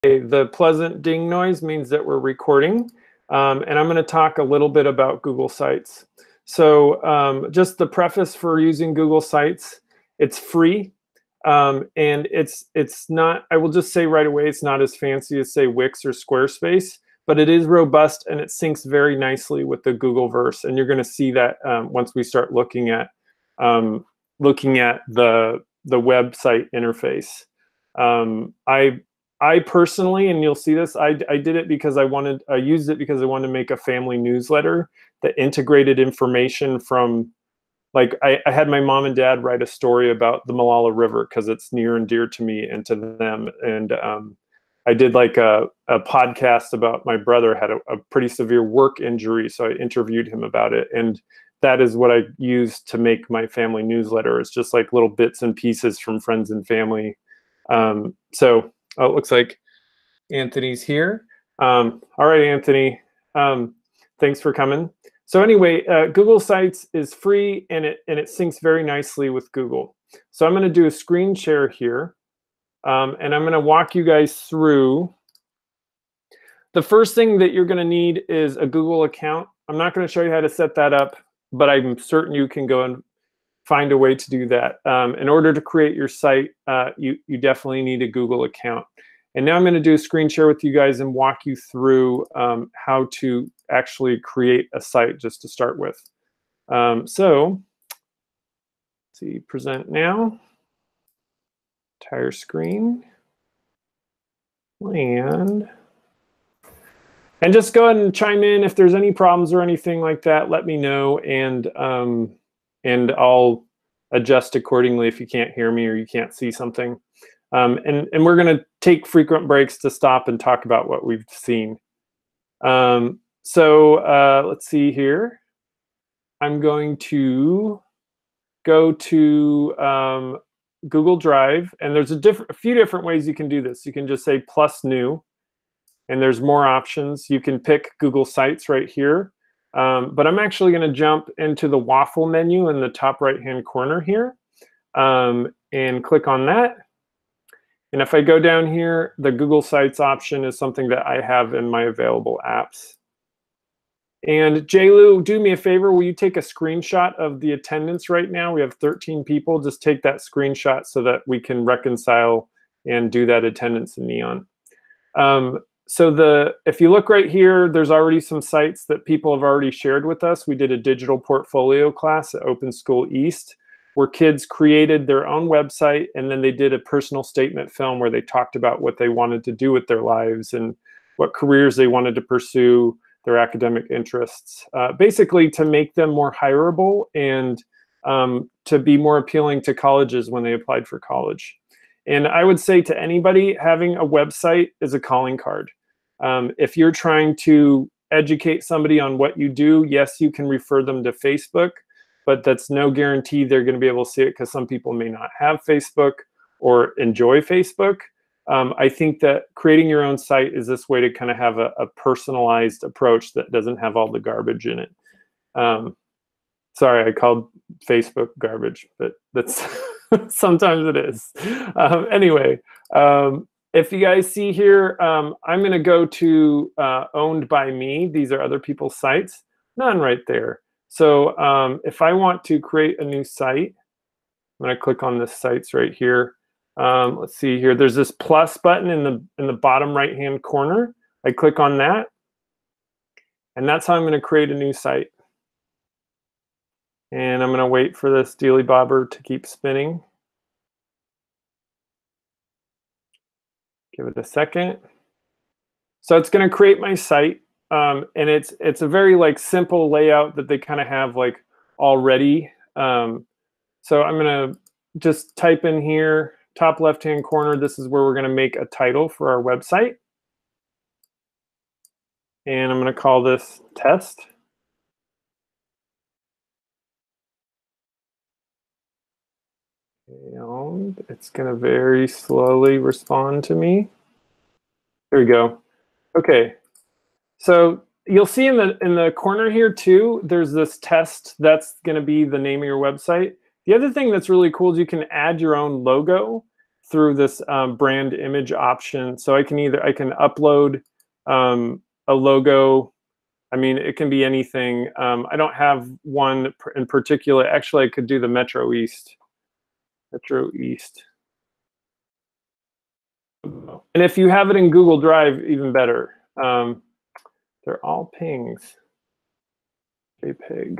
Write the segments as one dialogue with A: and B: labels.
A: The pleasant ding noise means that we're recording, and I'm going to talk a little bit about Google Sites. So just the preface for using Google Sites, it's free, and it's not, I will just say right away, it's not as fancy as, say, Wix or Squarespace, but it is robust and it syncs very nicely with the Googleverse, and you're going to see that once we start looking at the website interface. I personally, and you'll see this, I did it because I used it because I wanted to make a family newsletter that integrated information from, like, I had my mom and dad write a story about the Malala River because it's near and dear to me and to them. And I did like a podcast about my brother had a pretty severe work injury, so I interviewed him about it. And that is what I used to make my family newsletter. It's just like little bits and pieces from friends and family. Oh, it looks like Anthony's here. All right, Anthony, thanks for coming. So anyway, Google Sites is free and it syncs very nicely with Google. So I'm going to do a screen share here, and I'm going to walk you guys through. The first thing that you're going to need is a Google account. I'm not going to show you how to set that up, but I'm certain you can go and find a way to do that. In order to create your site, you definitely need a Google account. And now I'm going to do a screen share with you guys and walk you through how to actually create a site just to start with. So, let's see, present now, entire screen, and just go ahead and chime in if there's any problems or anything like that. Let me know, and I'll adjust accordingly if you can't hear me or you can't see something. And we're going to take frequent breaks to stop and talk about what we've seen. Let's see here. I'm going to go to Google Drive, and there's a few different ways you can do this. You can just say plus new, and there's more options. You can pick Google Sites right here. But I'm actually going to jump into the waffle menu in the top right-hand corner here and click on that. And if I go down here, the Google Sites option is something that I have in my available apps. And Jaylu, do me a favor. Will you take a screenshot of the attendance right now? We have 13 people. Just take that screenshot so that we can reconcile and do that attendance in Neon. If you look right here, there's already some sites that people have already shared with us. We did a digital portfolio class at Open School East where kids created their own website, and then they did a personal statement film where they talked about what they wanted to do with their lives and what careers they wanted to pursue, their academic interests, basically to make them more hireable and to be more appealing to colleges when they applied for college. And I would say to anybody, having a website is a calling card. If you're trying to educate somebody on what you do, yes, you can refer them to Facebook, but that's no guarantee they're going to be able to see it because some people may not have Facebook or enjoy Facebook. I think that creating your own site is this way to kind of have a personalized approach that doesn't have all the garbage in it. Sorry, I called Facebook garbage, but that's sometimes it is. Anyway, if you guys see here, I'm going to go to owned by me. These are other people's sites. None right there. So if I want to create a new site, I'm going to click on this sites right here. Let's see here. There's this plus button in the bottom right-hand corner. I click on that, and that's how I'm going to create a new site. And I'm going to wait for this dealy bobber to keep spinning. Give it a second. So it's going to create my site, and it's a very like simple layout that they kind of have like already. So I'm going to just type in here, top left-hand corner. This is where we're going to make a title for our website, and I'm going to call this test. And it's going to very slowly respond to me. There we go. Okay. So you'll see in the corner here too, there's this test that's going to be the name of your website. The other thing that's really cool is you can add your own logo through this brand image option. So I can upload a logo. I mean, it can be anything. I don't have one in particular. Actually, I could do the MetroEast. MetroEast. And if you have it in Google Drive, even better. They're all pings. JPEG.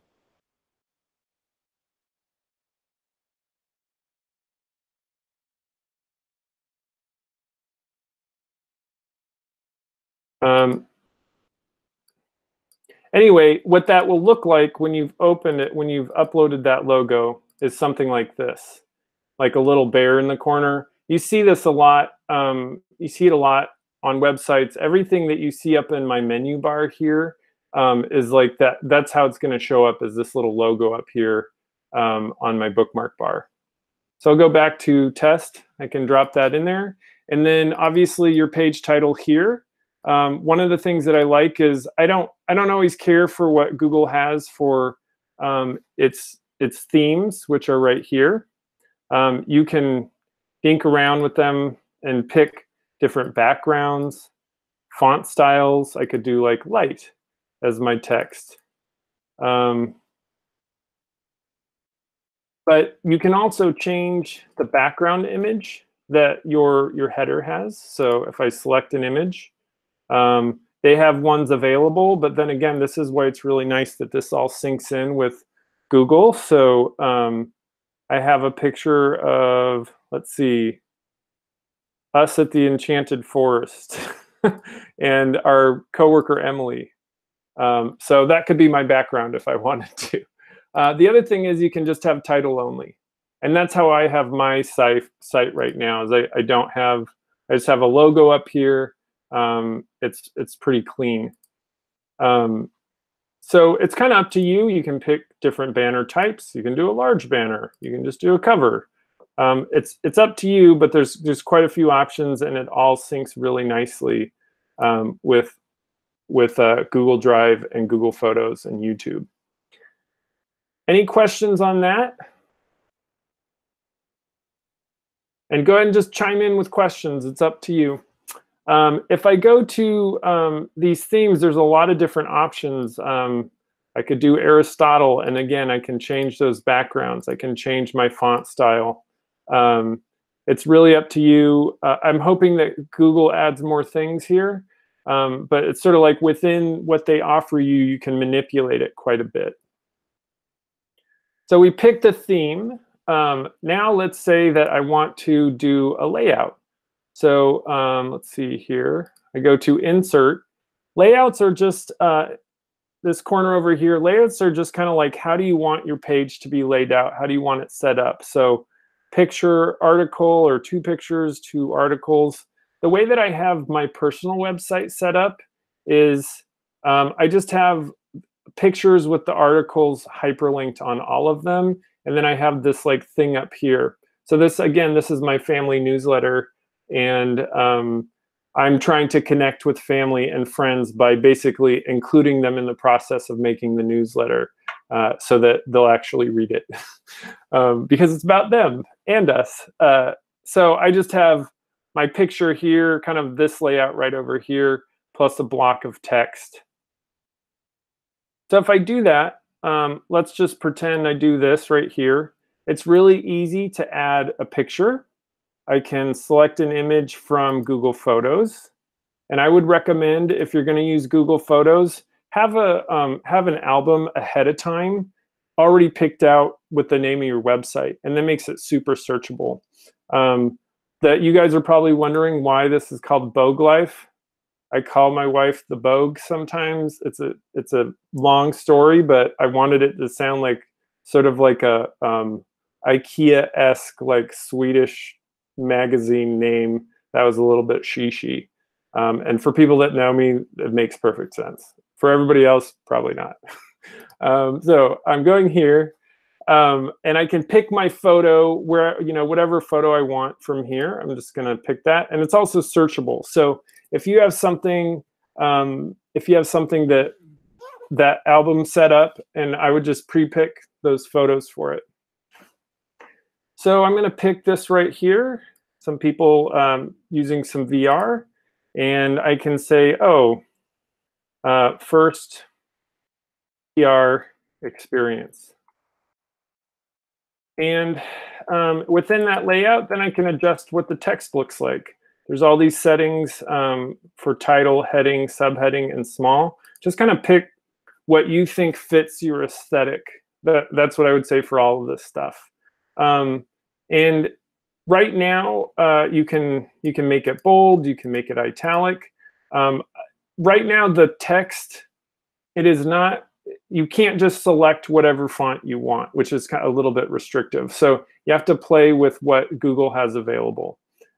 A: Anyway, what that will look like when you've opened it, when you've uploaded that logo, is something like this, like a little bear in the corner. You see this a lot. You see it a lot on websites. Everything that you see up in my menu bar here is like that. That's how it's going to show up, as this little logo up here on my bookmark bar. So I'll go back to test. I can drop that in there. And then obviously your page title here. One of the things that I like is I don't always care for what Google has for its themes, which are right here. You can dink around with them and pick different backgrounds, font styles. I could do like light as my text. But you can also change the background image that your header has. So if I select an image, they have ones available, but then again, this is why it's really nice that this all syncs in with Google. So I have a picture of, let's see, us at the Enchanted Forest and our coworker Emily. So that could be my background if I wanted to. The other thing is you can just have title only. And that's how I have my site right now, is I just have a logo up here. It's pretty clean. So it's kind of up to you. You can pick different banner types. You can do a large banner. You can just do a cover. It's up to you, but there's quite a few options, and it all syncs really nicely with Google Drive and Google Photos and YouTube. Any questions on that? And go ahead and just chime in with questions. It's up to you. If I go to these themes, there's a lot of different options. I could do Aristotle, and again, I can change those backgrounds. I can change my font style. It's really up to you. I'm hoping that Google adds more things here, but it's sort of like within what they offer you, you can manipulate it quite a bit. So we picked a theme. Now let's say that I want to do a layout. So let's see here. I go to Insert. Layouts are just this corner over here. Layouts are just kind of like, how do you want your page to be laid out? How do you want it set up? So picture, article, or two pictures, two articles. The way that I have my personal website set up is I just have pictures with the articles hyperlinked on all of them. And then I have this like thing up here. So this, again, this is my family newsletter. And I'm trying to connect with family and friends by basically including them in the process of making the newsletter so that they'll actually read it because it's about them and us. So I just have my picture here, kind of this layout right over here, plus a block of text. So if I do that, let's just pretend I do this right here. It's really easy to add a picture. I can select an image from Google Photos. And I would recommend, if you're going to use Google Photos, have an album ahead of time already picked out with the name of your website, and that makes it super searchable. That you guys are probably wondering why this is called Bogue Life. I call my wife the Bogue sometimes. It's a long story, but I wanted it to sound like sort of like a IKEA-esque, like Swedish magazine name that was a little bit she. And for people that know me, it makes perfect sense. For everybody else, probably not. So I'm going here, and I can pick my photo where, whatever photo I want from here. I'm just going to pick that, and it's also searchable. So if you have something, that album set up, and I would just pre-pick those photos for it. So I'm going to pick this right here. some people using some VR, and I can say, oh, first VR experience. And within that layout, then I can adjust what the text looks like. There's all these settings for title, heading, subheading, and small. Just kind of pick what you think fits your aesthetic. That's what I would say for all of this stuff. And right now, you can make it bold, you can make it italic. Right now, the text, it is not, you can't just select whatever font you want, which is kind of a little bit restrictive. So you have to play with what Google has available.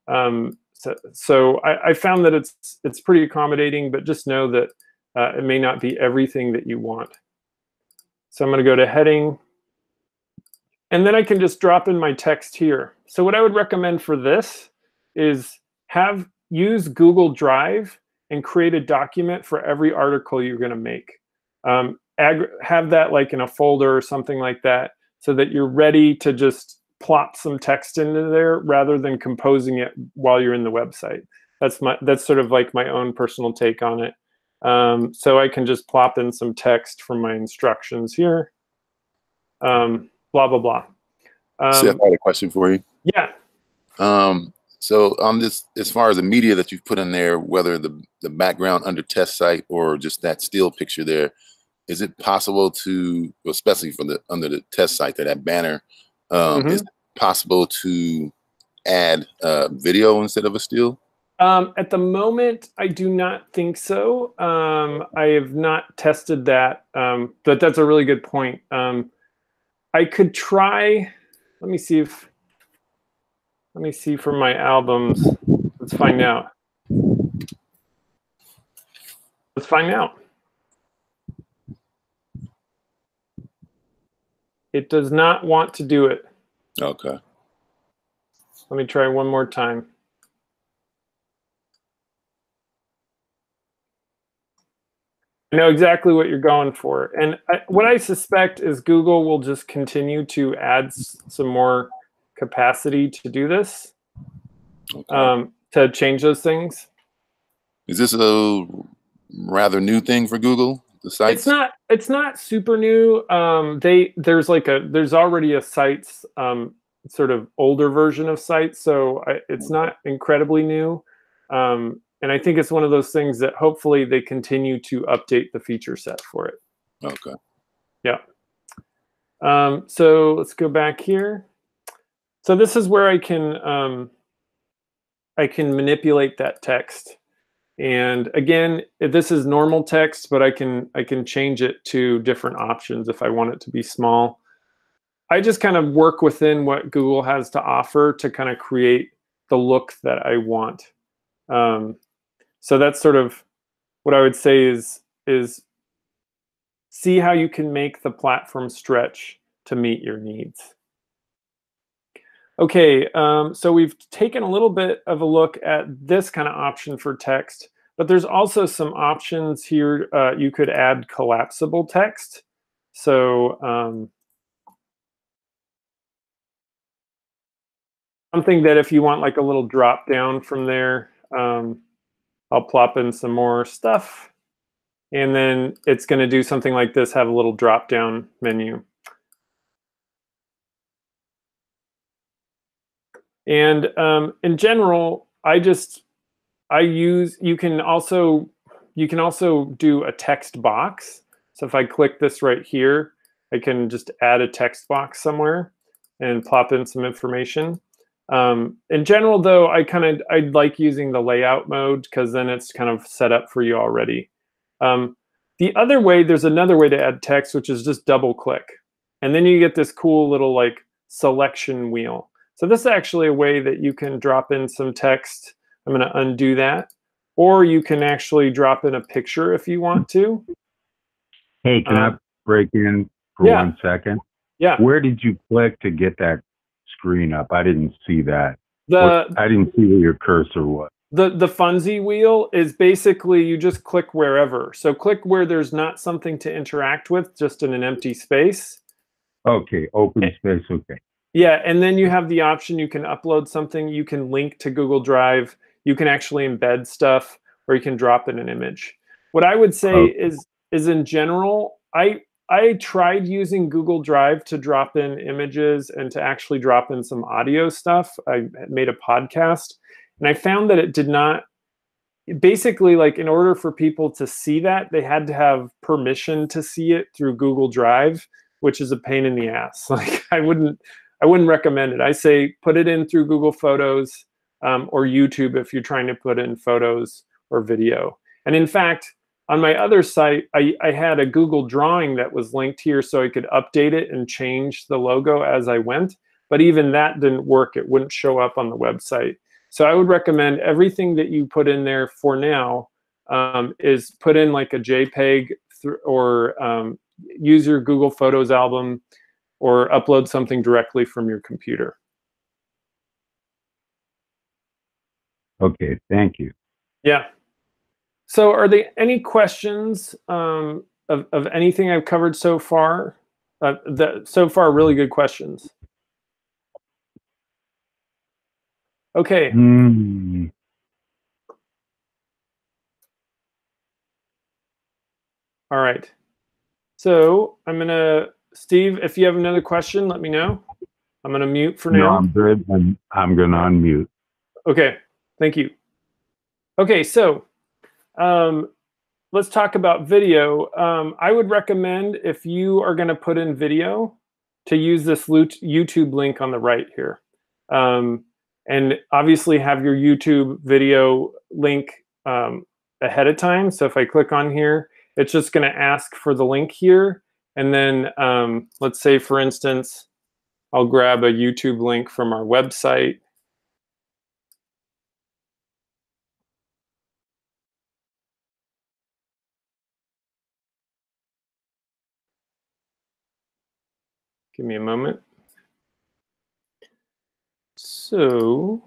A: So I found that it's pretty accommodating, but just know that it may not be everything that you want. So I'm going to go to heading, and then I can just drop in my text here. So what I would recommend for this is use Google Drive and create a document for every article you're going to make. Have that like in a folder or something like that, so that you're ready to just plop some text into there rather than composing it while you're in the website. That's sort of like my own personal take on it. So I can just plop in some text from my instructions here. Blah, blah, blah.
B: See, I've got a question for you.
A: Yeah.
B: So on this, as far as the media that you've put in there, whether the background under test site or just that still picture there, is it possible to, especially for under the test site, that banner, is it possible to add video instead of a still?
A: At the moment, I do not think so. I have not tested that, but that's a really good point. I could try. Let me see for my albums. Let's find out. Let's find out. It does not want to do it.
B: Okay.
A: Let me try one more time. I know exactly what you're going for. And what I suspect is Google will just continue to add some more capacity to do this, to change those things.
B: Is this a rather new thing for Google? The sites?
A: It's not super new. There's already a sites sort of older version of sites, so it's not incredibly new. And I think it's one of those things that hopefully they continue to update the feature set for it.
B: Okay.
A: Yeah. So let's go back here. So this is where I can manipulate that text. And again, this is normal text, but I can change it to different options if I want it to be small. I just kind of work within what Google has to offer to kind of create the look that I want. So that's sort of what I would say is see how you can make the platform stretch to meet your needs. Okay, so we've taken a little bit of a look at this kind of option for text, but there's also some options here. You could add collapsible text. So something that if you want like a little drop down from there, I'll plop in some more stuff, and then it's going to do something like this, have a little drop down menu. And in general, you can also do a text box. So if I click this right here, I can just add a text box somewhere and plop in some information. In general, though, I like using the layout mode because then it's kind of set up for you already. There's another way to add text, which is just double click. And then you get this cool little like selection wheel. So this is actually a way that you can drop in some text. I'm going to undo that. Or you can actually drop in a picture if you want to.
C: Hey, can I break in for 1 second?
A: Yeah.
C: Where did you click to get that screen up? I didn't see that. I didn't see where your cursor was.
A: The Funzy wheel is basically you just click wherever. So click where there's not something to interact with, just in an empty space.
C: Okay, open space, okay.
A: Yeah, and then you have the option, you can upload something, you can link to Google Drive, you can actually embed stuff, or you can drop in an image. What I would say is in general, I tried using Google Drive to drop in images and to actually drop in some audio stuff. I made a podcast, and I found that it did not, basically, like, in order for people to see that, they had to have permission to see it through Google Drive, which is a pain in the ass. Like, I wouldn't recommend it. I say put it in through Google Photos, or YouTube if you're trying to put in photos or video. And in fact, on my other site, I had a Google drawing that was linked here so I could update it and change the logo as I went. But even that didn't work. It wouldn't show up on the website. So I would recommend everything that you put in there for now is put in like a JPEG, or use your Google Photos album, or upload something directly from your computer.
C: Okay, thank you.
A: Yeah. So are there any questions of anything I've covered so far? So far, really good questions. Okay. All right. So I'm going to, Steve, if you have another question, let me know. I'm going to mute for now.
C: No, I'm good. I'm going to unmute.
A: Okay. Thank you. Okay. So let's talk about video. I would recommend, if you are going to put in video, to use this YouTube link on the right here. And obviously have your YouTube video link ahead of time. So if I click on here, it's just going to ask for the link here. And then let's say, for instance, I'll grab a YouTube link from our website. Give me a moment. So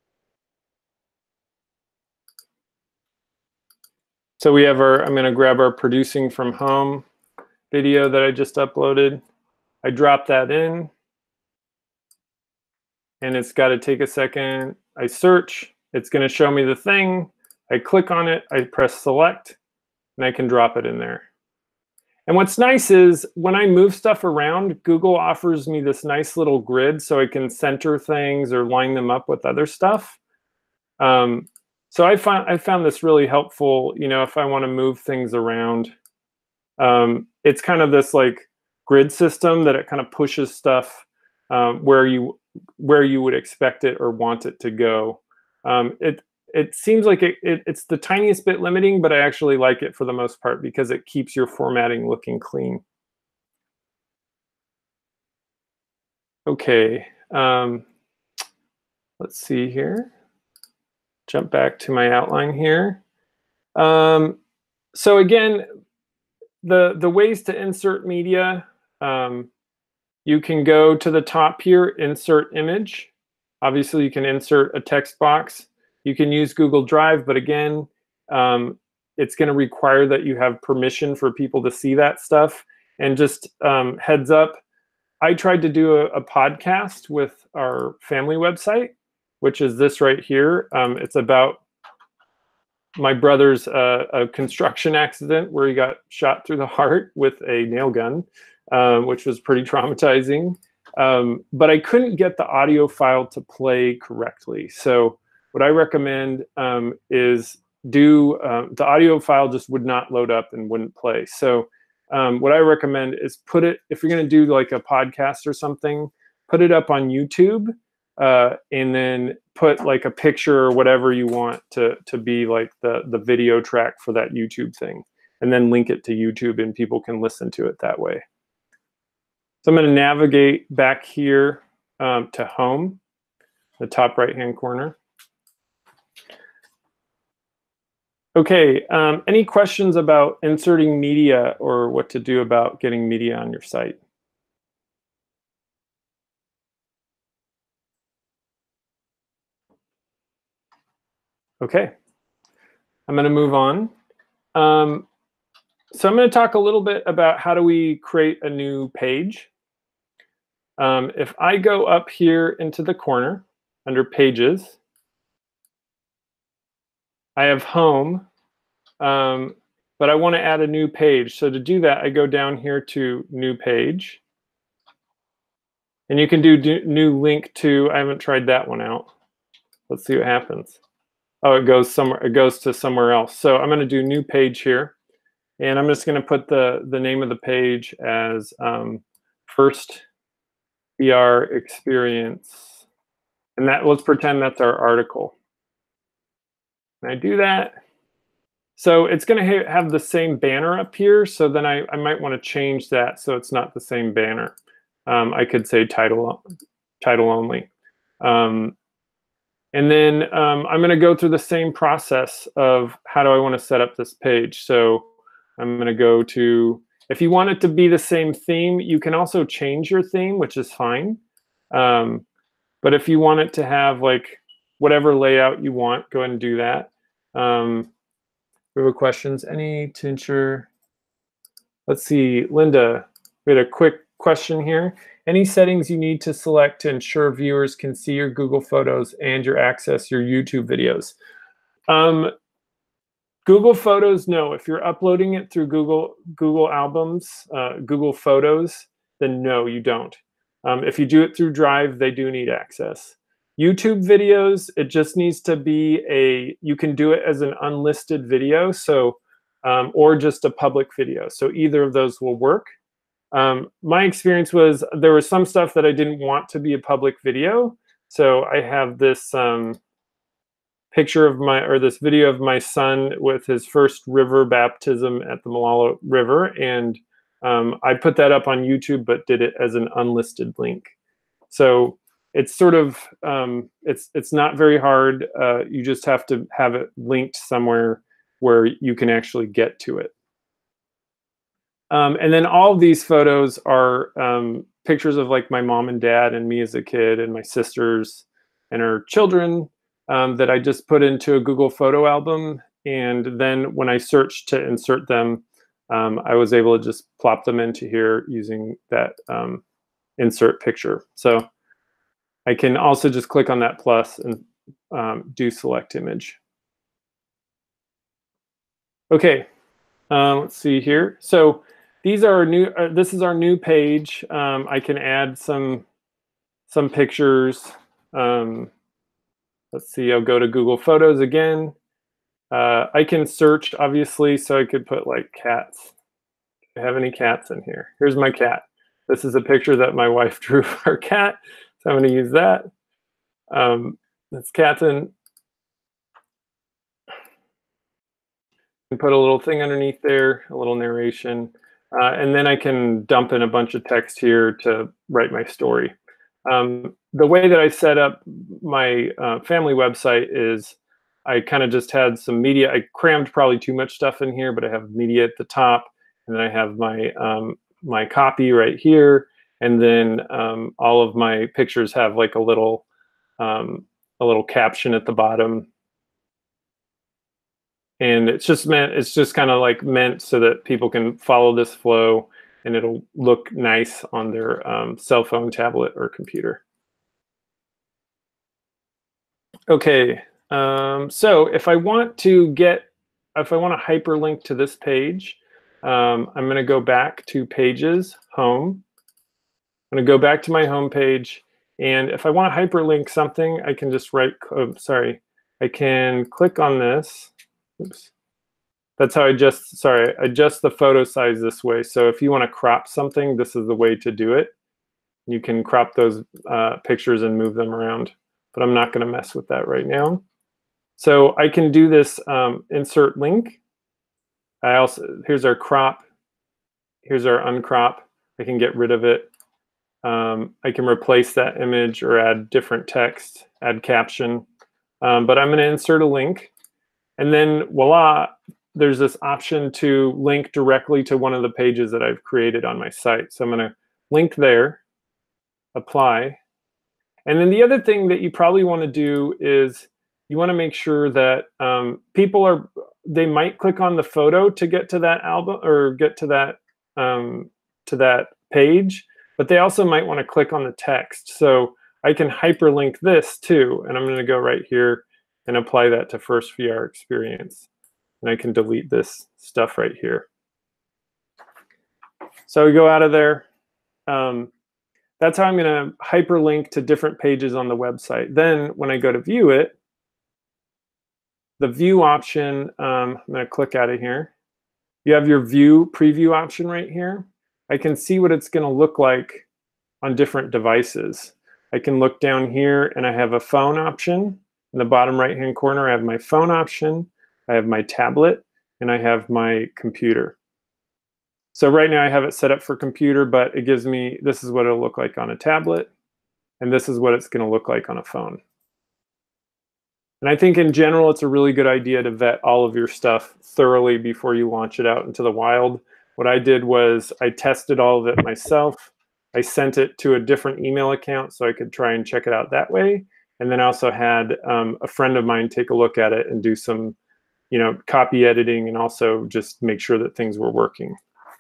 A: we have our, I'm going to grab our producing from home video that I just uploaded. I drop that in, and it's got to take a second. I search, it's going to show me the thing. I click on it, I press select, and I can drop it in there. And what's nice is when I move stuff around, Google offers me this nice little grid so I can center things or line them up with other stuff. So I found this really helpful, you know, if I want to move things around. It's kind of this like grid system that it kind of pushes stuff where you would expect it or want it to go. It seems like it's the tiniest bit limiting, but I actually like it for the most part because it keeps your formatting looking clean. Okay, let's see here. Jump back to my outline here. So again, the ways to insert media, you can go to the top here, insert image. Obviously, you can insert a text box. You can use Google Drive, but again, it's going to require that you have permission for people to see that stuff. And just heads up, I tried to do a podcast with our family website, which is this right here. It's about my brother's a construction accident where he got shot through the heart with a nail gun, which was pretty traumatizing. But I couldn't get the audio file to play correctly. So what I recommend is the audio file just would not load up and wouldn't play. So what I recommend is put it, if you're going to do like a podcast or something, put it up on YouTube, and then put like a picture or whatever you want to be like the video track for that YouTube thing, and then link it to YouTube and people can listen to it that way. So I'm going to navigate back here to home, the top right-hand corner. Okay, any questions about inserting media or what to do about getting media on your site? Okay, I'm going to move on. So I'm going to talk a little bit about how do we create a new page. If I go up here into the corner under Pages, I have Home, but I want to add a new page. So to do that, I go down here to New Page. And you can do New Link to, I haven't tried that one out. Let's see what happens. Oh, it goes somewhere, it goes to somewhere else. So I'm going to do New Page here. And I'm just going to put the name of the page as First VR Experience. And that, let's pretend that's our article. And I do that. So it's going to have the same banner up here. So then I might want to change that so it's not the same banner. I could say title only. And then I'm going to go through the same process of how do I want to set up this page. So I'm going to go to, if you want it to be the same theme, you can also change your theme, which is fine. But if you want it to have like whatever layout you want, go ahead and do that. We have questions. Any to ensure? Let's see, Linda, we had a quick question here. Any settings you need to select to ensure viewers can see your Google Photos and access your YouTube videos? Google Photos, no. If you're uploading it through Google Albums, Google Photos, then no, you don't. If you do it through Drive, they do need access. YouTube videos, it just needs to be you can do it as an unlisted video, so or just a public video. So either of those will work. My experience was there was some stuff that I didn't want to be a public video. So I have this picture of this video of my son with his first river baptism at the Malala River. And I put that up on YouTube, but did it as an unlisted link. So it's sort of, it's not very hard. You just have to have it linked somewhere where you can actually get to it. And then all of these photos are pictures of like my mom and dad and me as a kid and my sisters and our children that I just put into a Google photo album. And then when I searched to insert them, I was able to just plop them into here using that insert picture. So I can also just click on that plus and do select image. Okay, let's see here. So these are new. This is our new page. I can add some pictures. Let's see. I'll go to Google Photos again. I can search, obviously, so I could put like cats. Do I have any cats in here? Here's my cat. This is a picture that my wife drew of our cat, so I'm going to use that. That's Catherine. And put a little thing underneath there, a little narration. And then I can dump in a bunch of text here to write my story. The way that I set up my family website is I kind of just had some media. I crammed probably too much stuff in here, but I have media at the top, and then I have my my copy right here, and then all of my pictures have like a little caption at the bottom. And it's just kind of like meant so that people can follow this flow and it'll look nice on their cell phone, tablet, or computer. Okay, so if I want to hyperlink to this page, I'm going to go back to Pages, Home. I'm going to go back to my home page, and if I want to hyperlink something, I can just I can click on this. Oops. That's how I adjust the photo size this way. So if you want to crop something, this is the way to do it. You can crop those pictures and move them around, but I'm not going to mess with that right now. So I can do this insert link. Here's our crop. Here's our uncrop. I can get rid of it. I can replace that image or add different text, add caption. But I'm going to insert a link. And then voila, there's this option to link directly to one of the pages that I've created on my site. So I'm going to link there, apply. And then the other thing that you probably want to do is you want to make sure that they might click on the photo to get to that album or get to that page, but they also might want to click on the text. So I can hyperlink this too, and I'm going to go right here and apply that to First VR Experience. And I can delete this stuff right here. So we go out of there. That's how I'm going to hyperlink to different pages on the website. Then when I go to view it, the view option, I'm going to click out of here. You have your view preview option right here. I can see what it's going to look like on different devices. I can look down here and I have a phone option. In the bottom right hand corner, I have my phone option, I have my tablet, and I have my computer. So right now I have it set up for computer, but it gives me, this is what it'll look like on a tablet, and this is what it's going to look like on a phone. And I think in general, it's a really good idea to vet all of your stuff thoroughly before you launch it out into the wild. What I did was I tested all of it myself. I sent it to a different email account so I could try and check it out that way. And then I also had a friend of mine take a look at it and do some, copy editing, and also just make sure that things were working.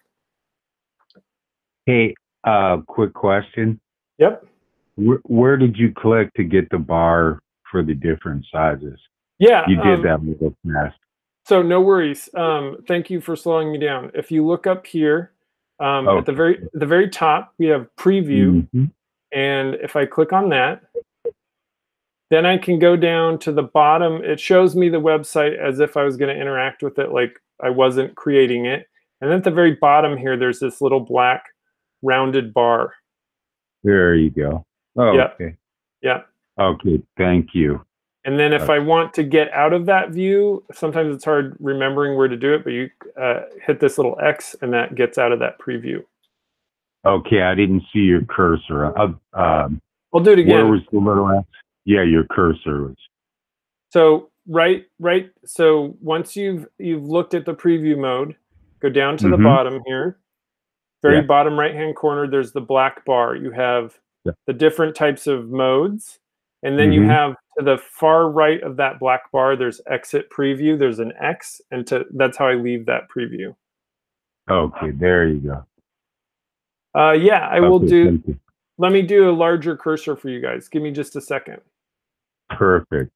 C: Hey, quick question.
A: Yep.
C: Where did you click to get the bar for the different sizes?
A: Yeah.
C: You did that real fast.
A: So no worries. Thank you for slowing me down. If you look up here, at the very top, we have preview.
C: Mm-hmm.
A: And if I click on that, then I can go down to the bottom. It shows me the website as if I was going to interact with it like I wasn't creating it. And then at the very bottom here, there's this little black rounded bar.
C: There you go. Oh,
A: yeah.
C: okay.
A: Yeah.
C: Okay, thank you.
A: And then if I want to get out of that view, sometimes it's hard remembering where to do it, but you hit this little X and that gets out of that preview.
C: Okay, I didn't see your cursor.
A: I'll do it again.
C: Where was the little X? Yeah, your cursor was.
A: So right. So once you've looked at the preview mode, go down to the bottom here. Very bottom right-hand corner, there's the black bar. You have the different types of modes. And then you have to the far right of that black bar, there's exit preview. There's an X, and that's how I leave that preview.
C: Okay, there you go.
A: Yeah, I will do. Let me do a larger cursor for you guys. Give me just a second.
C: Perfect.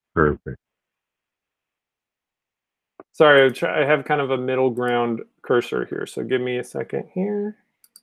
A: Sorry, I have kind of a middle ground cursor here, so give me a second here.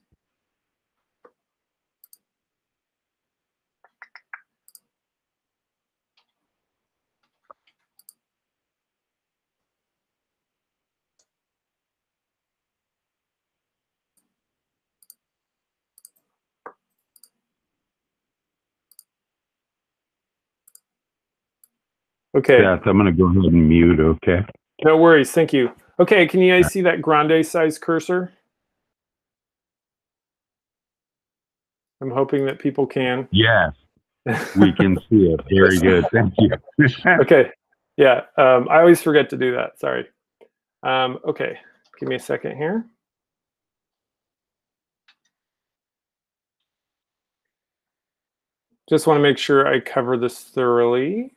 A: Okay.
C: Yes, I'm going to go ahead and mute, okay?
A: No worries, thank you. Okay, can you guys see that grande size cursor? I'm hoping that people can.
C: Yes, we can see it. Very good, thank you.
A: Okay, yeah, I always forget to do that, sorry. Okay, give me a second here. Just want to make sure I cover this thoroughly.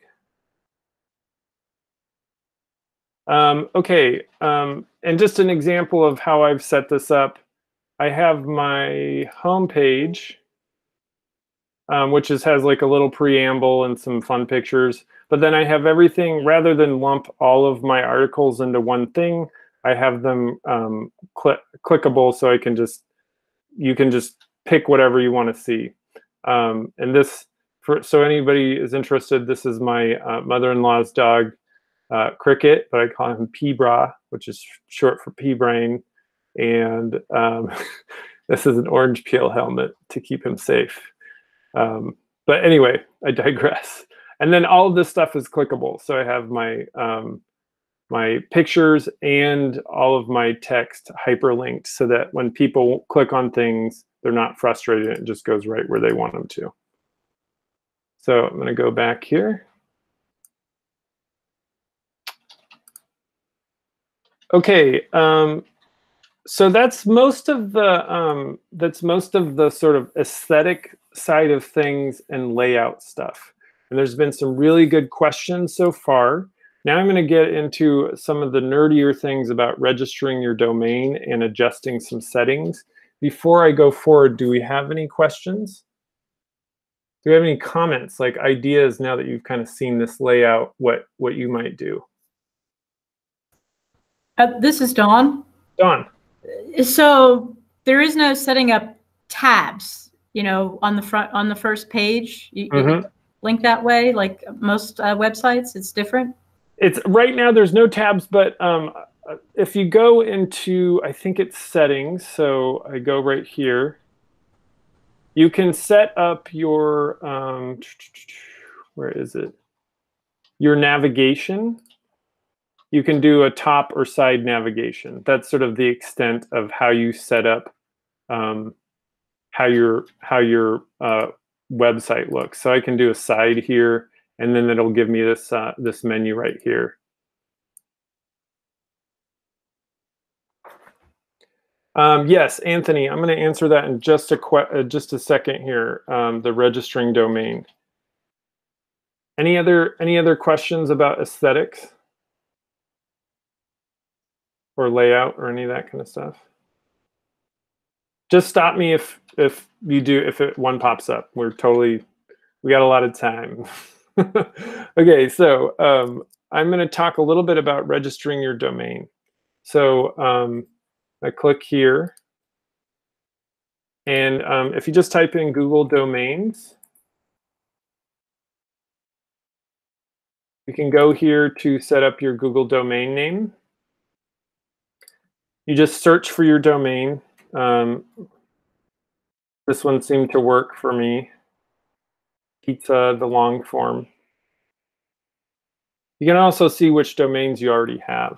A: Okay, and just an example of how I've set this up. I have my home page, which has like a little preamble and some fun pictures. But then I have everything, rather than lump all of my articles into one thing, I have them clickable, so you can just pick whatever you want to see. And this, so anybody is interested, this is my mother-in-law's dog, Cricket, but I call him P-Bra, which is short for P-Brain. And this is an orange peel helmet to keep him safe. But anyway, I digress. And then all of this stuff is clickable. So I have my my pictures and all of my text hyperlinked so that when people click on things, they're not frustrated. It just goes right where they want them to. So I'm going to go back here. Okay, so that's most of the sort of aesthetic side of things and layout stuff. And there's been some really good questions so far. Now I'm going to get into some of the nerdier things about registering your domain and adjusting some settings. before I go forward, do we have any questions? Do we have any comments, like ideas now that you've kind of seen this layout, what you might do?
D: This is Dawn.
A: Dawn.
D: So there is no setting up tabs, you know, on the front, on the first page. You link that way, like most websites. It's different.
A: It's right now. There's no tabs, but if you go into, I think it's settings. So I go right here. You can set up your where is it? Your navigation. You can do a top or side navigation. That's sort of the extent of how you set up how your website looks. So I can do a side here, and then it'll give me this this menu right here. Yes, Anthony, I'm going to answer that in just a second here. The registering domain. Any other questions about aesthetics or layout or any of that kind of stuff? Just stop me if one pops up. We got a lot of time. Okay, so I'm going to talk a little bit about registering your domain. So I click here, and if you just type in Google Domains, you can go here to set up your Google domain name. You just search for your domain. This one seemed to work for me. Pizza, the long form. You can also see which domains you already have.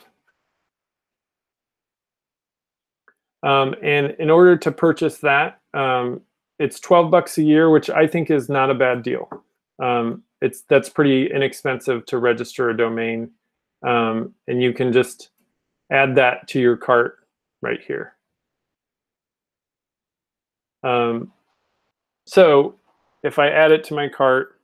A: And in order to purchase that, it's $12 a year, which I think is not a bad deal. That's pretty inexpensive to register a domain, and you can just add that to your cart right here. So if I add it to my cart,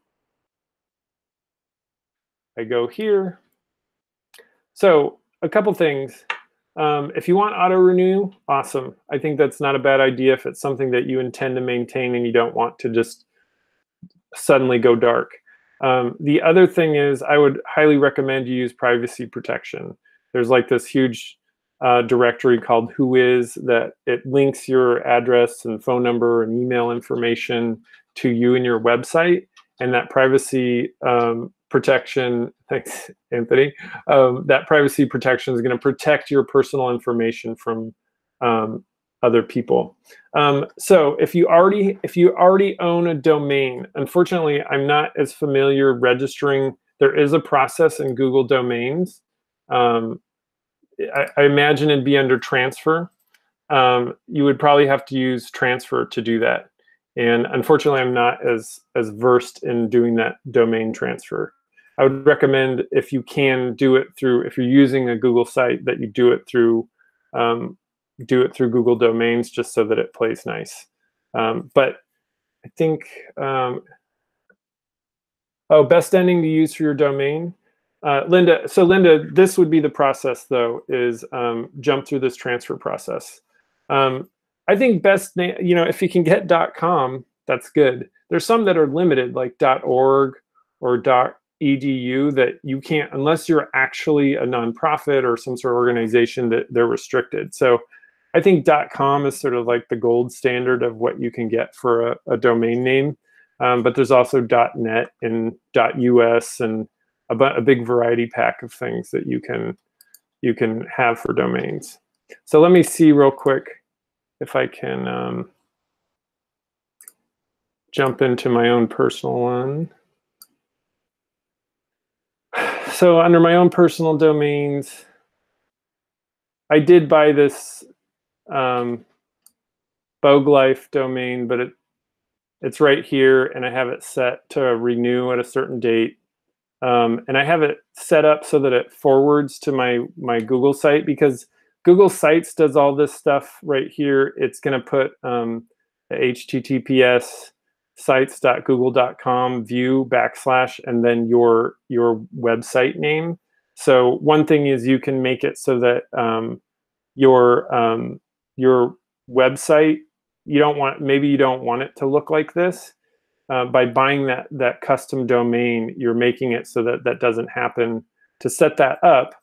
A: I go here. So a couple things. If you want auto renew, awesome. I think that's not a bad idea if it's something that you intend to maintain and you don't want to just suddenly go dark. The other thing is I would highly recommend you use privacy protection. There's like this huge directory called Whois that it links your address and phone number and email information to you and your website, and that privacy protection, thanks Anthony, that privacy protection is going to protect your personal information from other people. So if you already own a domain, unfortunately I'm not as familiar registering. There is a process in Google Domains. I imagine it'd be under transfer. You would probably have to use transfer to do that. And unfortunately, I'm not as versed in doing that domain transfer. I would recommend, if you can do it through, if you're using a Google site, that you do it through Google Domains, just so that it plays nice. But I think, best ending to use for your domain. Linda, this would be the process though, is jump through this transfer process. I think best name, if you can get .com, that's good. There's some that are limited, like .org or .edu, that you can't, unless you're actually a nonprofit or some sort of organization, that they're restricted. So I think .com is sort of like the gold standard of what you can get for a domain name. But there's also .net and .us and a big variety pack of things that you can have for domains. So let me see real quick if I can jump into my own personal one. So under my own personal domains, I did buy this Bogue Life domain, but it's right here, and I have it set to renew at a certain date. And I have it set up so that it forwards to my Google site, because Google Sites does all this stuff right here. It's going to put the HTTPS sites.google.com view / and then your website name. So one thing is you can make it so that your website you don't want, maybe you don't want it to look like this. By buying that custom domain, you're making it so that that doesn't happen. To set that up,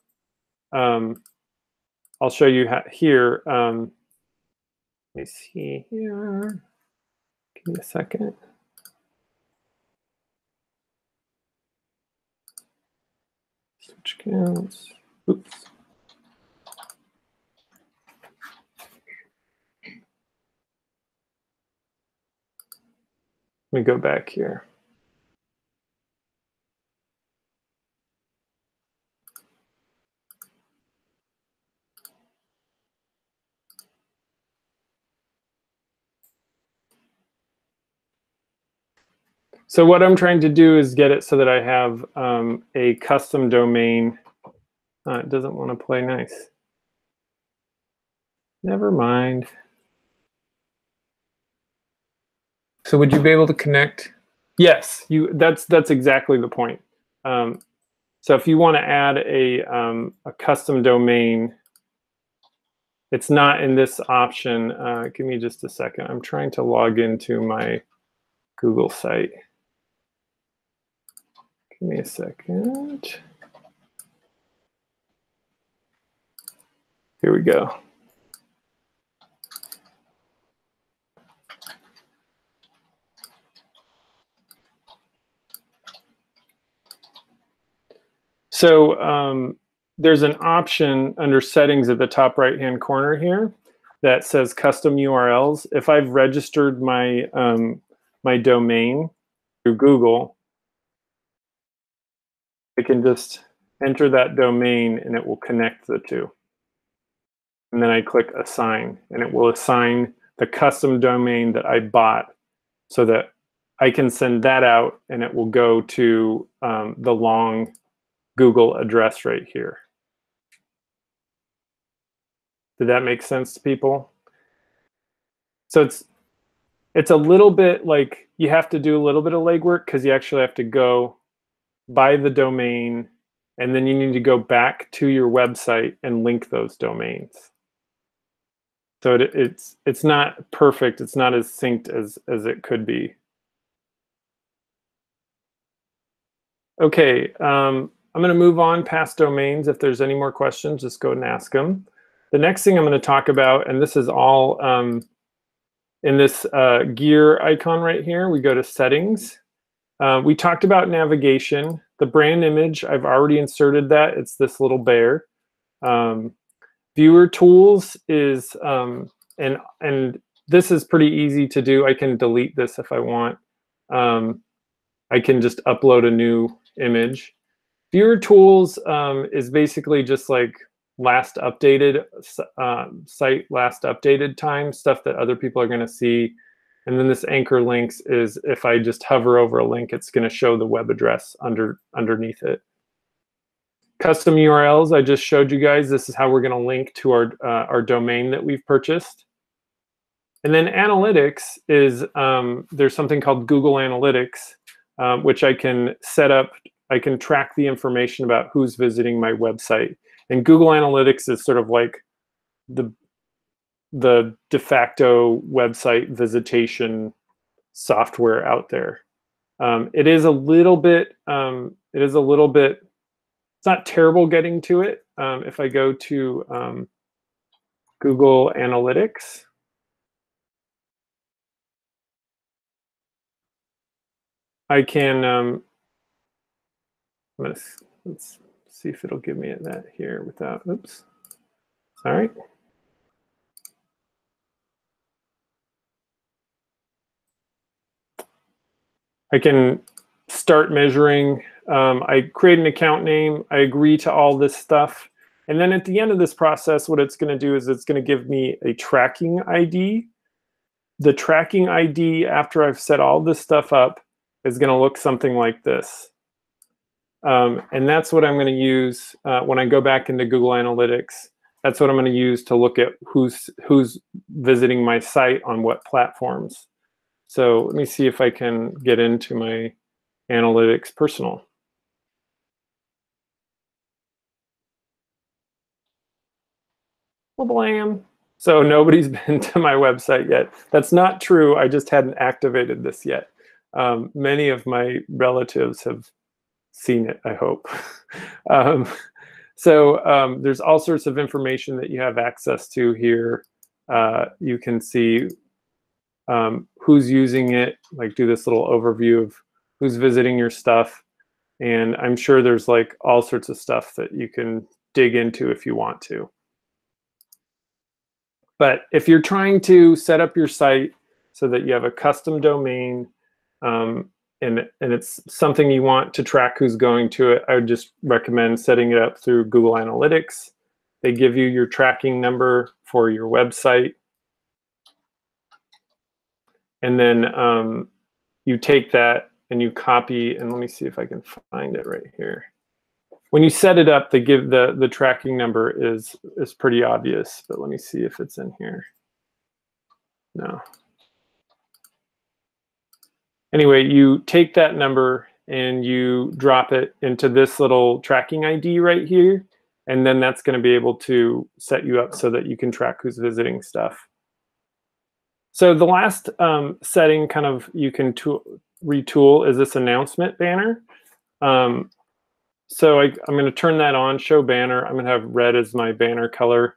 A: I'll show you here. Let me see here. Give me a second. Switch accounts. Oops. Let me go back here. So what I'm trying to do is get it so that I have a custom domain. It doesn't want to play nice. Never mind. So would you be able to connect? Yes, that's exactly the point. So if you want to add a custom domain, it's not in this option. Give me just a second. I'm trying to log into my Google site. Give me a second. Here we go. So there's an option under settings at the top right-hand corner here that says custom URLs. If I've registered my my domain through Google, I can just enter that domain and it will connect the two. And then I click assign and it will assign the custom domain that I bought so that I can send that out and it will go to the long Google address right here. Did that make sense to people? So it's a little bit like you have to do a little bit of legwork because you actually have to go buy the domain and then you need to go back to your website and link those domains. So it's not perfect. It's not as synced as it could be. Okay, I'm going to move on past domains. If there's any more questions, just go ahead and ask them. The next thing I'm going to talk about, and this is all in this gear icon right here, we go to settings. We talked about navigation. The brand image, I've already inserted that. It's this little bear. Viewer tools is, and this is pretty easy to do. I can delete this if I want. I can just upload a new image. Viewer tools is basically just like last updated site, last updated time, stuff that other people are going to see. And then this anchor links is if I just hover over a link, it's going to show the web address underneath it. Custom URLs, I just showed you guys. This is how we're going to link to our domain that we've purchased. And then analytics is, there's something called Google Analytics, which I can set up. I can track the information about who's visiting my website. And Google Analytics is sort of like the de facto website visitation software out there. It is a little bit, it's not terrible getting to it. If I go to Google Analytics, I can, let's see if it'll give me that here without, oops, sorry. I can start measuring. I create an account name. I agree to all this stuff. And then at the end of this process, what it's going to do is it's going to give me a tracking ID. The tracking ID, after I've set all this stuff up, is going to look something like this. And that's what I'm going to use when I go back into Google Analytics. That's what I'm going to use to look at who's visiting my site on what platforms. So let me see if I can get into my Analytics personal. Well, blam. So nobody's been to my website yet. That's not true. I just hadn't activated this yet. Many of my relatives have seen it, I hope. There's all sorts of information that you have access to here. You can see who's using it, like do this little overview of who's visiting your stuff. And I'm sure there's like all sorts of stuff that you can dig into if you want to. But if you're trying to set up your site so that you have a custom domain and it's something you want to track who's going to it, I would just recommend setting it up through Google Analytics. They give you your tracking number for your website. And then you take that and you copy, and let me see if I can find it right here. When you set it up, they give the tracking number is pretty obvious, but let me see if it's in here. No. Anyway, you take that number and you drop it into this little tracking ID right here, and then that's going to be able to set you up so that you can track who's visiting stuff. So the last setting kind of you can retool is this announcement banner. So I'm going to turn that on, show banner. I'm going to have red as my banner color.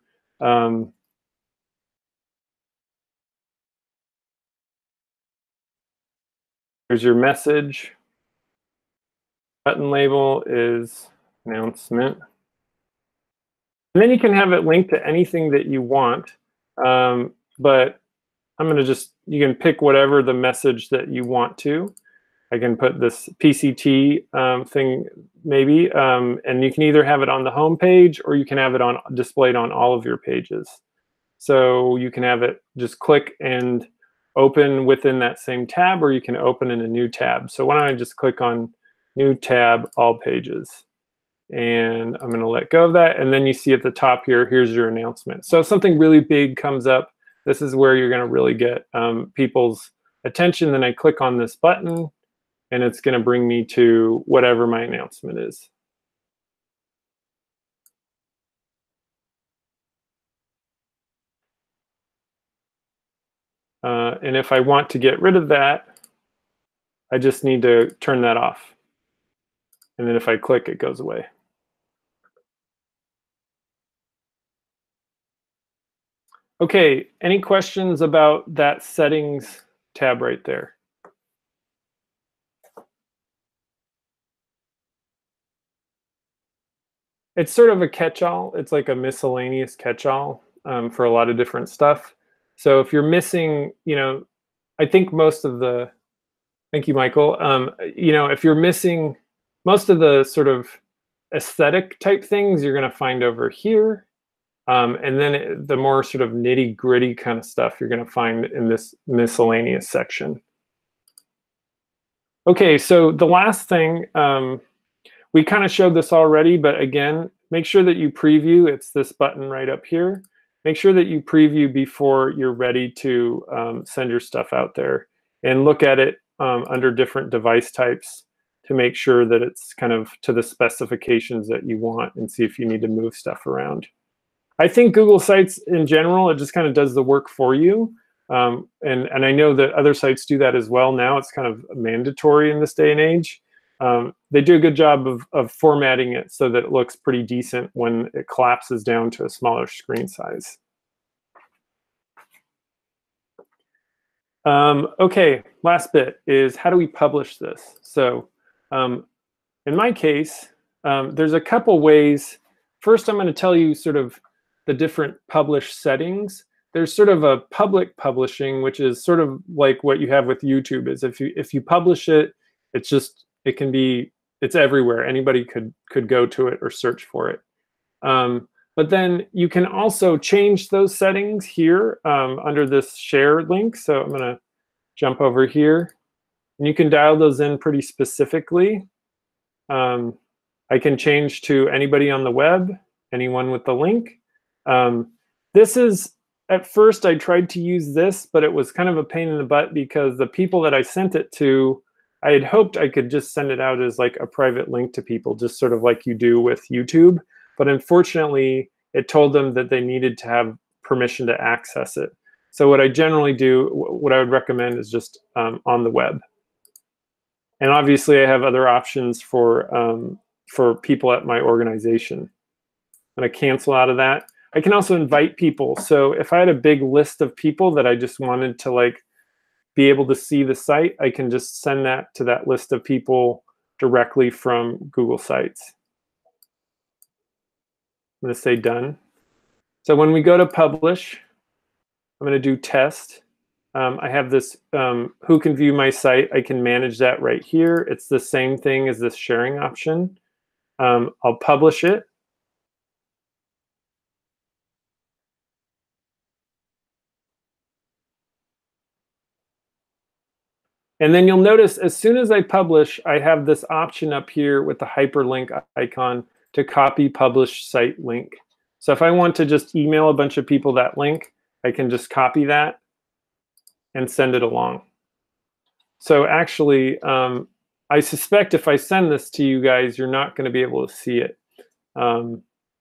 A: Here's your message. Button label is announcement. And then you can have it linked to anything that you want. But I'm going to you can pick whatever the message that you want to. I can put this PCT thing maybe, and you can either have it on the home page or you can have it displayed on all of your pages. So you can have it just click and open within that same tab, or you can open in a new tab. So why don't I just click on new tab, all pages. And I'm going to let go of that. And then you see at the top here, here's your announcement. So if something really big comes up, this is where you're going to really get people's attention. Then I click on this button, and it's going to bring me to whatever my announcement is. And if I want to get rid of that, I just need to turn that off. And then if I click, it goes away. Okay, any questions about that settings tab right there? It's sort of a catch-all. It's like a miscellaneous catch-all for a lot of different stuff. So if you're missing, I think most of the, thank you, Michael. If you're missing most of the sort of aesthetic type things, you're going to find over here. And then the more sort of nitty-gritty kind of stuff you're going to find in this miscellaneous section. Okay, so the last thing, we kind of showed this already, but again, make sure that you preview. It's this button right up here. Make sure that you preview before you're ready to send your stuff out there, and look at it under different device types to make sure that it's kind of to the specifications that you want, and see if you need to move stuff around. I think Google Sites in general, it just kind of does the work for you. And I know that other sites do that as well now. It's kind of mandatory in this day and age. They do a good job of formatting it so that it looks pretty decent when it collapses down to a smaller screen size. Okay, last bit is how do we publish this? So in my case, there's a couple ways. First, I'm going to tell you sort of the different publish settings. There's sort of a public publishing, which is sort of like what you have with YouTube. Is if you publish it, it's everywhere. Anybody could go to it or search for it. But then you can also change those settings here under this share link. So I'm going to jump over here, and you can dial those in pretty specifically. I can change to anybody on the web, anyone with the link. This is, at first I tried to use this, but it was kind of a pain in the butt because the people that I sent it to, I had hoped I could just send it out as like a private link to people, just sort of like you do with YouTube. But unfortunately, it told them that they needed to have permission to access it. So what I generally do, what I would recommend is just on the web. And obviously I have other options for people at my organization. I'm going to cancel out of that. I can also invite people. So if I had a big list of people that I just wanted to like be able to see the site, I can just send that to that list of people directly from Google Sites. I'm going to say done. So when we go to publish, I'm going to do test. I have this who can view my site. I can manage that right here. It's the same thing as this sharing option. I'll publish it. And then you'll notice as soon as I publish, I have this option up here with the hyperlink icon to copy publish site link. So if I want to just email a bunch of people that link, I can just copy that and send it along. So actually, I suspect if I send this to you guys, you're not going to be able to see it. Give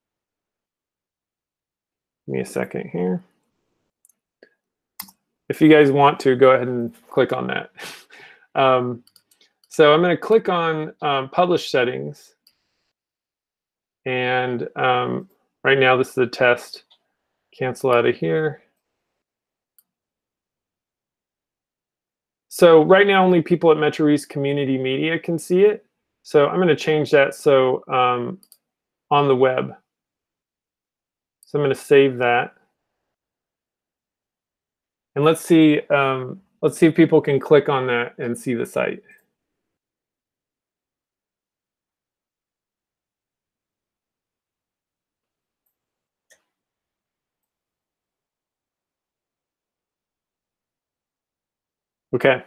A: me a second here. If you guys want to, go ahead and click on that. So I'm going to click on Publish Settings. And right now, this is a test. Cancel out of here. So right now, only people at MetroEast Community Media can see it. So I'm going to change that so on the web. So I'm going to save that. And let's see if people can click on that and see the site. Okay.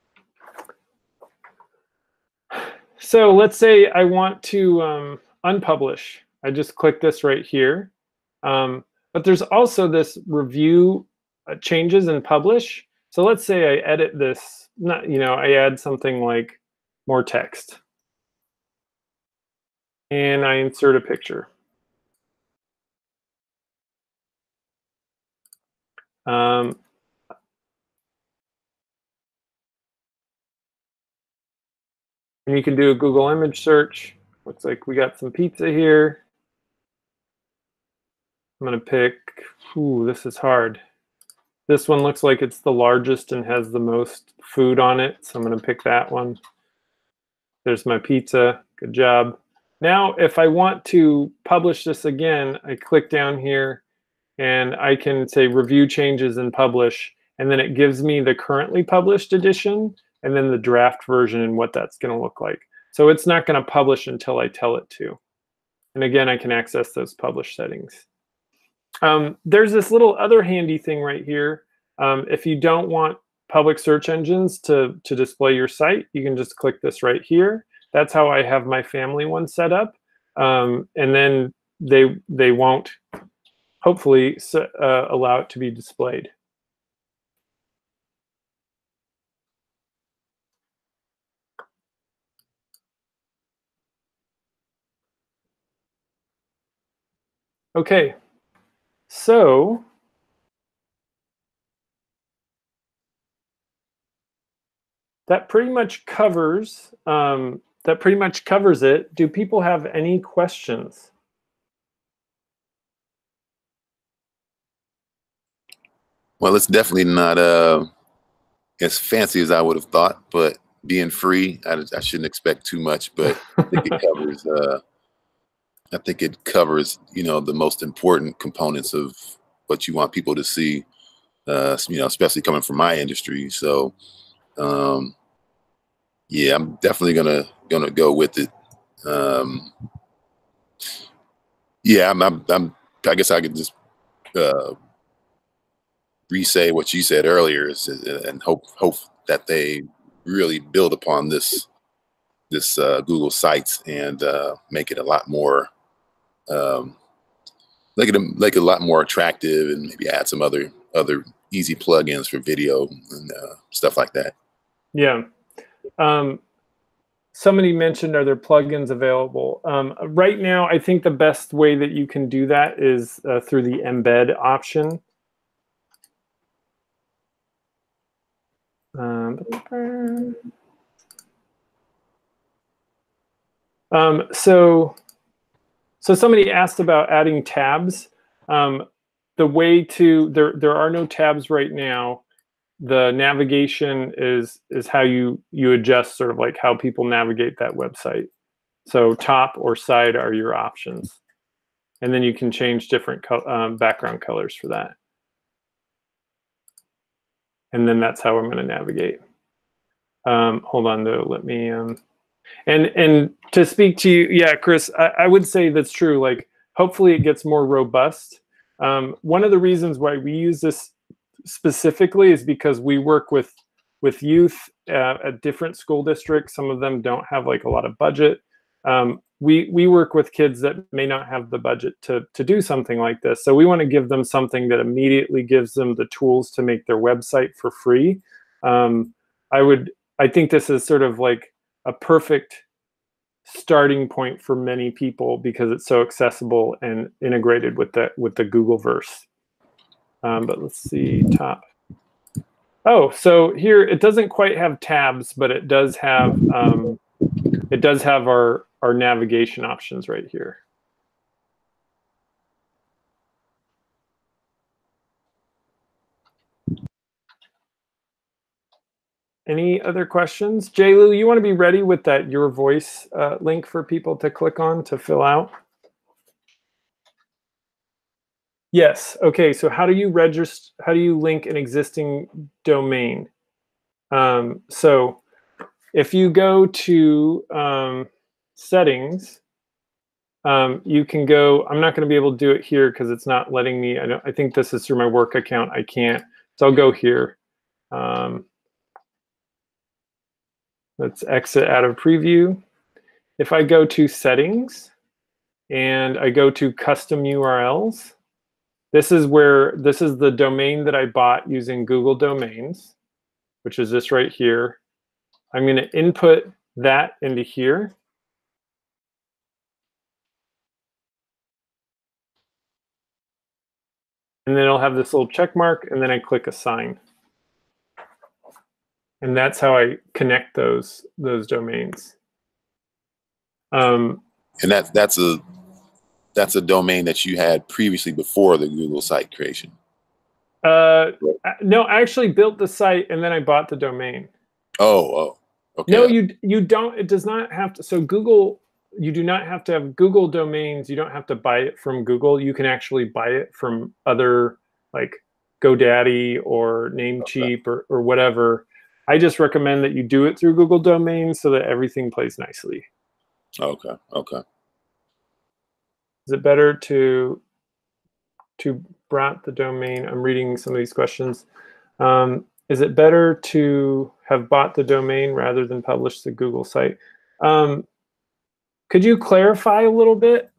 A: So let's say I want to unpublish. I just click this right here. But there's also this review changes and publish. So let's say I edit this, I add something like more text. And I insert a picture. And you can do a Google image search. Looks like we got some pizza here. I'm going to pick, this is hard. This one looks like it's the largest and has the most food on it. So I'm going to pick that one. There's my pizza. Good job. Now, if I want to publish this again, I click down here and I can say review changes and publish. And then it gives me the currently published edition and then the draft version and what that's going to look like. So it's not going to publish until I tell it to. And again, I can access those publish settings. There's this little other handy thing right here. If you don't want public search engines to display your site, you can just click this right here. That's how I have my family one set up. And then they won't, hopefully, allow it to be displayed. Okay, so that pretty much covers it. Do people have any questions?
B: Well, it's definitely not as fancy as I would have thought, but being free, I shouldn't expect too much. But I think it covers. I think it covers, the most important components of what you want people to see. Especially coming from my industry. So, yeah, I'm definitely gonna go with it. Yeah, I guess I could just re-say what you said earlier, and hope that they really build upon this Google Sites and make it a lot more, make it a lot more attractive, and maybe add some other easy plugins for video and stuff like that.
A: Yeah. somebody mentioned, are there plugins available? Right now, I think the best way that you can do that is through the embed option. So somebody asked about adding tabs. The way to, there are no tabs right now. The navigation is how you adjust sort of like how people navigate that website. So top or side are your options. And then you can change different background colors for that. And then that's how I'm going to navigate. Hold on though, let me, and to speak to you, yeah, Chris, I would say that's true. Like, hopefully it gets more robust. One of the reasons why we use this specifically is because we work with youth at different school districts. Some of them don't have like a lot of budget. We work with kids that may not have the budget to do something like this. So we want to give them something that immediately gives them the tools to make their website for free. I think this is sort of like a perfect starting point for many people because it's so accessible and integrated with the Googleverse. But let's see, top. Oh, so here it doesn't quite have tabs, but it does have our navigation options right here. Any other questions? J-Lou, you want to be ready with that Your Voice link for people to click on to fill out? Yes. Okay. So how do you register? How do you link an existing domain? So if you go to settings, you can go. I'm not going to be able to do it here because it's not letting me. I think this is through my work account. I can't. So I'll go here. Let's exit out of preview. If I go to settings and I go to custom URLs, this is the domain that I bought using Google Domains, which is this right here. I'm going to input that into here. And then it'll have this little check mark, and then I click assign. And that's how I connect those domains.
B: And that's a domain that you had previously before the Google site creation.
A: No, I actually built the site and then I bought the domain.
B: Oh, okay.
A: No, you don't. It does not have to. So Google, you do not have to have Google domains. You don't have to buy it from Google. You can actually buy it from other like GoDaddy or Namecheap or whatever. I just recommend that you do it through Google Domains so that everything plays nicely.
B: Okay.
A: Is it better to brought the domain? I'm reading some of these questions. Is it better to have bought the domain rather than publish the Google site? Could you clarify a little bit?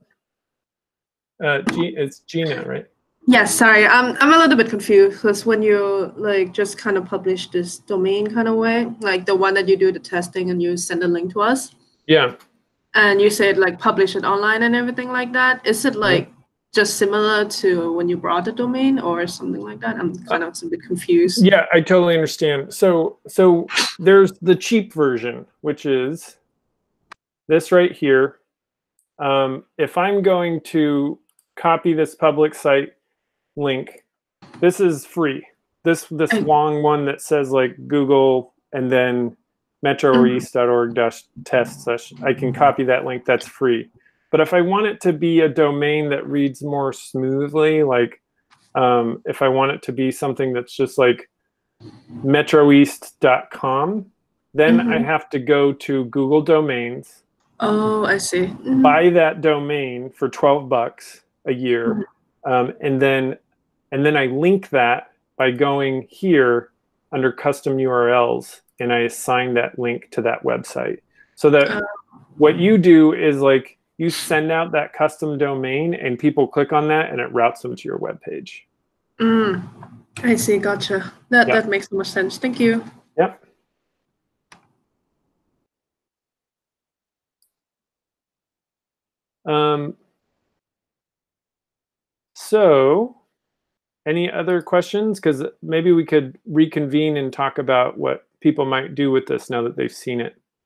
A: It's Gina, right?
E: Yes, sorry, I'm a little bit confused because when you like just kind of publish this domain kind of way, like the one that you do the testing and you send a link to us.
A: Yeah.
E: And you said like publish it online and everything like that. Is it like just similar to when you brought the domain or something like that? I'm kind of a bit confused.
A: Yeah, I totally understand. So there's the cheap version, which is this right here. If I'm going to copy this public site link, this is free. This long one that says like Google and then MetroEast.org/test. I can copy that link. That's free. But if I want it to be a domain that reads more smoothly, like if I want it to be something that's just like MetroEast.com, then I have to go to Google Domains.
E: Oh, I see.
A: Buy that domain for $12 a year, and then I link that by going here under custom URLs, and I assign that link to that website. So that what you do is like you send out that custom domain, and people click on that, and it routes them to your web page.
E: I see. Gotcha. That makes so much sense. Thank you.
A: Yep. So any other questions? Because maybe we could reconvene and talk about what people might do with this now that they've seen it.